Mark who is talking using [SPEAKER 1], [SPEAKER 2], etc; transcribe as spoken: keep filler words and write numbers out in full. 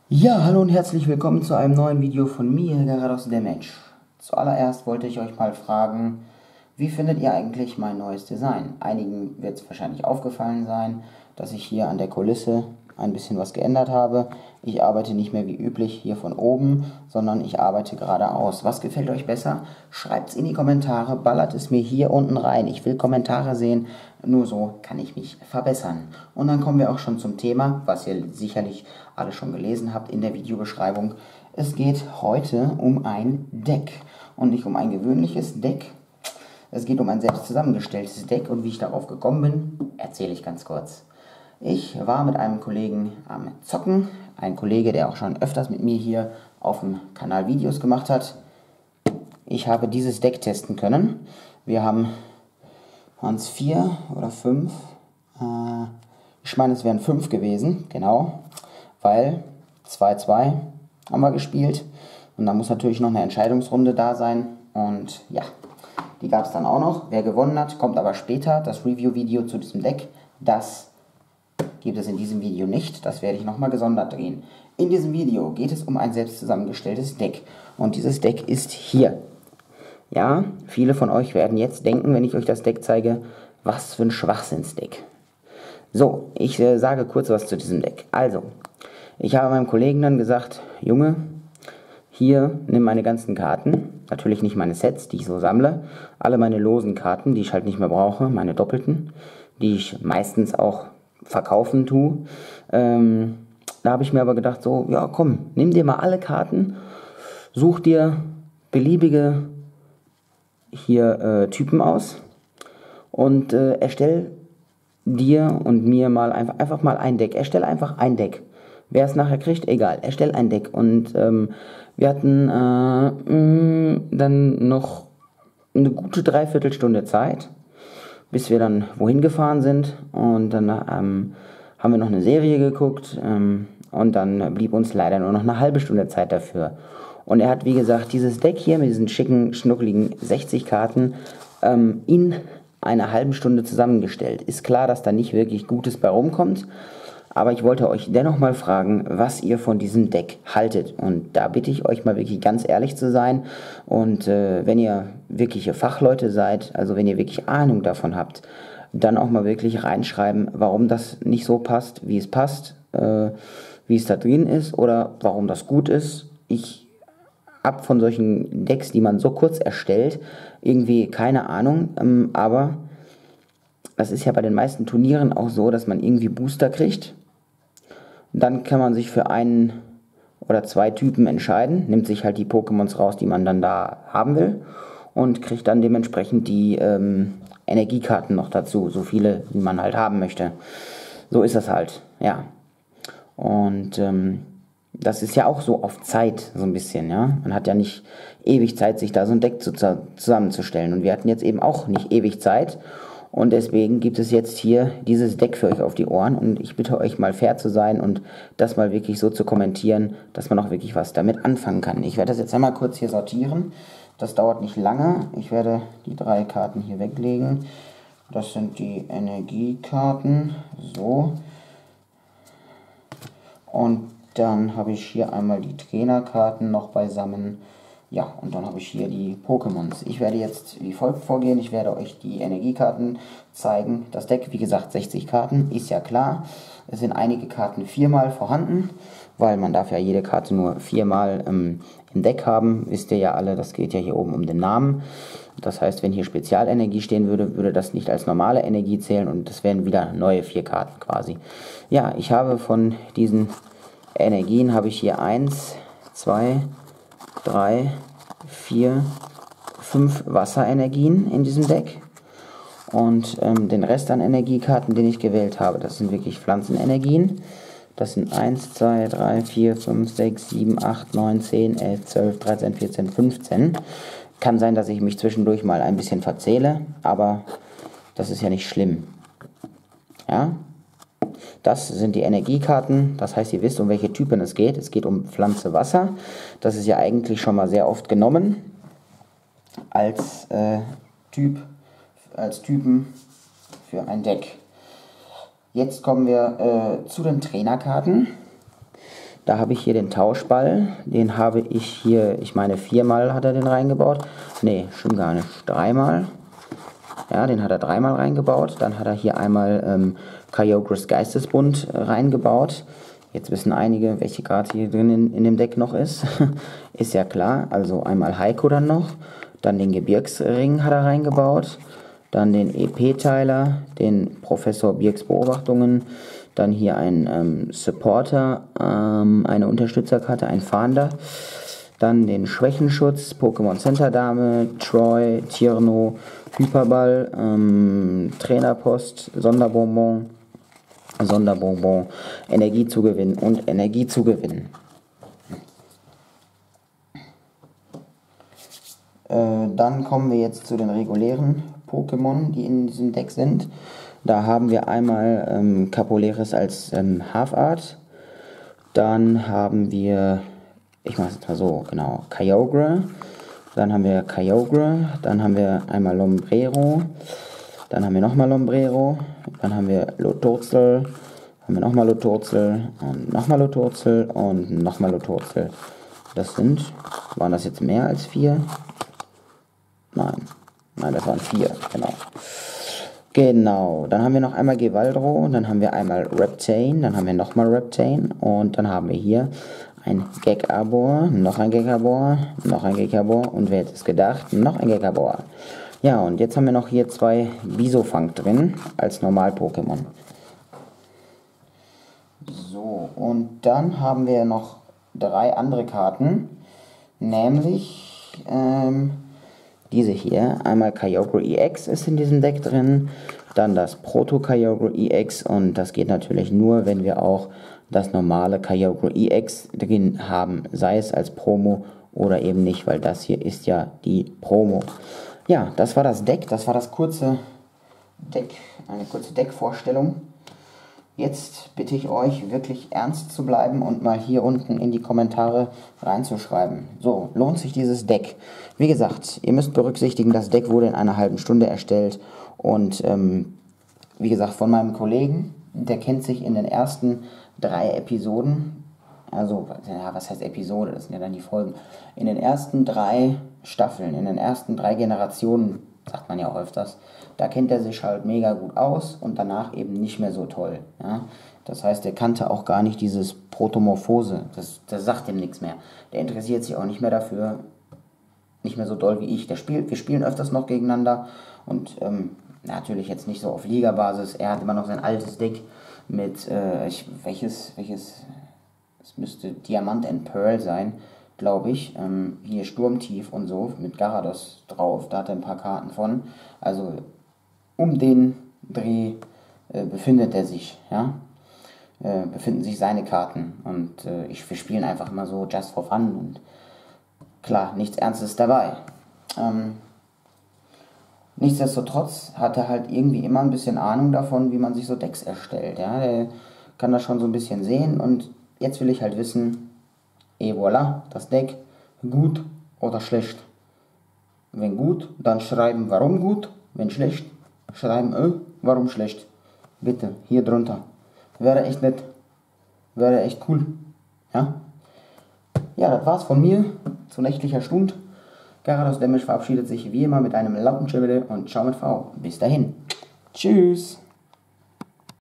[SPEAKER 1] Ja, hallo und herzlich willkommen zu einem neuen Video von mir, Garados Damage. Zuallererst wollte ich euch mal fragen, wie findet ihr eigentlich mein neues Design? Einigen wird es wahrscheinlich aufgefallen sein, dass ich hier an der Kulisse ein bisschen was geändert habe. Ich arbeite nicht mehr wie üblich hier von oben, sondern ich arbeite geradeaus. Was gefällt euch besser? Schreibt es in die Kommentare, ballert es mir hier unten rein. Ich will Kommentare sehen, nur so kann ich mich verbessern. Und dann kommen wir auch schon zum Thema, was ihr sicherlich alle schon gelesen habt in der Videobeschreibung. Es geht heute um ein Deck und nicht um ein gewöhnliches Deck. Es geht um ein selbst zusammengestelltes Deck und wie ich darauf gekommen bin, erzähle ich ganz kurz. Ich war mit einem Kollegen am Zocken, ein Kollege, der auch schon öfters mit mir hier auf dem Kanal Videos gemacht hat. Ich habe dieses Deck testen können. Wir haben, waren es vier oder fünf? Äh, ich meine, es wären fünf gewesen, genau, weil zwei zwei haben wir gespielt und da muss natürlich noch eine Entscheidungsrunde da sein und ja, die gab es dann auch noch. Wer gewonnen hat, kommt aber später. Das Review-Video zu diesem Deck, das gibt es in diesem Video nicht. Das werde ich nochmal gesondert drehen. In diesem Video geht es um ein selbst zusammengestelltes Deck. Und dieses Deck ist hier. Ja, viele von euch werden jetzt denken, wenn ich euch das Deck zeige, was für ein Schwachsinnsdeck. So, ich äh, sage kurz was zu diesem Deck. Also, ich habe meinem Kollegen dann gesagt, Junge, hier, nimm meine ganzen Karten, natürlich nicht meine Sets, die ich so sammle, alle meine losen Karten, die ich halt nicht mehr brauche, meine doppelten, die ich meistens auch verkaufen tue. Ähm, da habe ich mir aber gedacht, so, ja komm, nimm dir mal alle Karten, such dir beliebige hier äh, Typen aus und äh, erstell dir und mir mal einfach, einfach mal ein Deck. Erstell einfach ein Deck. Wer es nachher kriegt, egal. Erstell ein Deck. Und ähm, wir hatten äh, mh, dann noch eine gute Dreiviertelstunde Zeit, bis wir dann wohin gefahren sind. Und dann ähm, haben wir noch eine Serie geguckt. Ähm, und dann blieb uns leider nur noch eine halbe Stunde Zeit dafür. Und er hat, wie gesagt, dieses Deck hier mit diesen schicken, schnuckligen sechzig Karten ähm, in einer halben Stunde zusammengestellt. Ist klar, dass da nicht wirklich Gutes bei rumkommt. Aber ich wollte euch dennoch mal fragen, was ihr von diesem Deck haltet. Und da bitte ich euch mal wirklich ganz ehrlich zu sein. Und äh, wenn ihr wirkliche Fachleute seid, also wenn ihr wirklich Ahnung davon habt, dann auch mal wirklich reinschreiben, warum das nicht so passt, wie es passt, äh, wie es da drin ist oder warum das gut ist. Ich habe von solchen Decks, die man so kurz erstellt, irgendwie keine Ahnung, ähm, aber das ist ja bei den meisten Turnieren auch so, dass man irgendwie Booster kriegt. Dann kann man sich für einen oder zwei Typen entscheiden, nimmt sich halt die Pokémons raus, die man dann da haben will und kriegt dann dementsprechend die ähm, Energiekarten noch dazu, so viele, wie man halt haben möchte. So ist das halt, ja. Und ähm, das ist ja auch so auf Zeit so ein bisschen, ja. Man hat ja nicht ewig Zeit, sich da so ein Deck zu, zusammenzustellen. Und wir hatten jetzt eben auch nicht ewig Zeit. Und deswegen gibt es jetzt hier dieses Deck für euch auf die Ohren. Und ich bitte euch mal fair zu sein und das mal wirklich so zu kommentieren, dass man auch wirklich was damit anfangen kann. Ich werde das jetzt einmal kurz hier sortieren. Das dauert nicht lange. Ich werde die drei Karten hier weglegen. Das sind die Energiekarten. So. Und dann habe ich hier einmal die Trainerkarten noch beisammen. Ja, und dann habe ich hier die Pokémons. Ich werde jetzt wie folgt vorgehen. Ich werde euch die Energiekarten zeigen. Das Deck, wie gesagt, sechzig Karten, ist ja klar. Es sind einige Karten viermal vorhanden, weil man darf ja jede Karte nur viermal ähm, im Deck haben. Wisst ihr ja alle, das geht ja hier oben um den Namen. Das heißt, wenn hier Spezialenergie stehen würde, würde das nicht als normale Energie zählen und das wären wieder neue vier Karten quasi. Ja, ich habe von diesen Energien habe ich hier eins, zwei, drei, vier, fünf Wasserenergien in diesem Deck. Und ähm, den Rest an Energiekarten, den ich gewählt habe, das sind wirklich Pflanzenenergien. Das sind eins, zwei, drei, vier, fünf, sechs, sieben, acht, neun, zehn, elf, zwölf, dreizehn, vierzehn, fünfzehn. Kann sein, dass ich mich zwischendurch mal ein bisschen verzähle, aber das ist ja nicht schlimm. Ja? Das sind die Energiekarten, das heißt, ihr wisst, um welche Typen es geht. Es geht um Pflanze, Wasser. Das ist ja eigentlich schon mal sehr oft genommen als äh, Typ, als Typen für ein Deck. Jetzt kommen wir äh, zu den Trainerkarten. Da habe ich hier den Tauschball, den habe ich hier, ich meine viermal hat er den reingebaut. Ne, stimmt gar nicht, dreimal. Ja, den hat er dreimal reingebaut. Dann hat er hier einmal ähm, Kyogre's Geistesbund äh, reingebaut. Jetzt wissen einige, welche Karte hier drin in, in dem Deck noch ist. Ist ja klar. Also einmal Heiko dann noch. Dann den Gebirgsring hat er reingebaut. Dann den E P-Teiler, den Professor Birks Beobachtungen. Dann hier ein ähm, Supporter, ähm, eine Unterstützerkarte, ein Fahnder. Dann den Schwächenschutz, Pokémon Center Dame, Troy, Tierno, Hyperball, ähm, Trainerpost, Sonderbonbon, Sonderbonbon, Energiezugewinn und Energiezugewinn. Äh, dann kommen wir jetzt zu den regulären Pokémon, die in diesem Deck sind. Da haben wir einmal ähm, Capoleris als ähm, Half-Art. Dann haben wir, ich mache es jetzt mal so, genau, Kyogre. Dann haben wir Kyogre. Dann haben wir einmal Lombrero. Dann haben wir nochmal Lombrero. Dann haben wir Loturzel. Haben wir nochmal Loturzel. Und nochmal Loturzel. Und nochmal Loturzel. Das sind, waren das jetzt mehr als vier? Nein. Nein, das waren vier, genau. Genau, dann haben wir noch einmal Gevaldro, dann haben wir einmal Reptane, dann haben wir nochmal Reptane und dann haben wir hier ein Gekabor, noch ein Gekabor, noch ein Gekabor und wer hätte es gedacht, noch ein Gekabor. Ja, und jetzt haben wir noch hier zwei Bisofang drin als Normal-Pokémon. So, und dann haben wir noch drei andere Karten, nämlich ähm, diese hier. Einmal Kyogre E X ist in diesem Deck drin, dann das Proto Kyogre E X und das geht natürlich nur, wenn wir auch das normale Kyogre E X drin haben, sei es als Promo oder eben nicht, weil das hier ist ja die Promo. Ja, das war das Deck, das war das kurze Deck, eine kurze Deckvorstellung. Jetzt bitte ich euch, wirklich ernst zu bleiben und mal hier unten in die Kommentare reinzuschreiben. So, lohnt sich dieses Deck? Wie gesagt, ihr müsst berücksichtigen, das Deck wurde in einer halben Stunde erstellt und ähm, wie gesagt, von meinem Kollegen, der kennt sich in den ersten drei Episoden, also, ja, was heißt Episode, das sind ja dann die Folgen, in den ersten drei Staffeln, in den ersten drei Generationen, sagt man ja auch öfters, da kennt er sich halt mega gut aus und danach eben nicht mehr so toll. Ja? Das heißt, er kannte auch gar nicht dieses Protomorphose, das, das sagt ihm nichts mehr. Der interessiert sich auch nicht mehr dafür, nicht mehr so doll wie ich. Der spielt, wir spielen öfters noch gegeneinander und ähm, natürlich jetzt nicht so auf Liga-Basis. Er hat immer noch sein altes Deck mit, äh, ich, welches, welches, es müsste Diamant and Pearl sein, glaube ich, ähm, hier Sturmtief und so, mit Garados drauf, da hat er ein paar Karten von, also um den Dreh äh, befindet er sich, ja, äh, befinden sich seine Karten und äh, ich, wir spielen einfach immer so just for fun und klar, nichts Ernstes dabei. Ähm, nichtsdestotrotz hat er halt irgendwie immer ein bisschen Ahnung davon, wie man sich so Decks erstellt, ja, der kann das schon so ein bisschen sehen und jetzt will ich halt wissen, et voilà, das Deck, gut oder schlecht. Wenn gut, dann schreiben, warum gut. Wenn schlecht, schreiben, äh, warum schlecht. Bitte, hier drunter. Wäre echt nett. Wäre echt cool. Ja? Ja, das war's von mir zu nächtlicher Stund. Garados Damage verabschiedet sich wie immer mit einem lauten Tschüss und ciao mit V. Bis dahin. Tschüss.